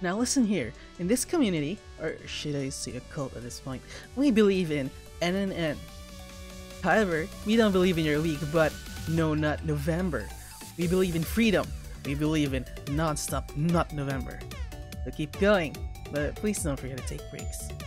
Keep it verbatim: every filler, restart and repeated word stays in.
Now listen here, in this community, or should I say a cult at this point, we believe in N N N. However, we don't believe in your league, but no, not November. We believe in freedom. We believe in non-stop not November. So keep going, but please don't forget to take breaks.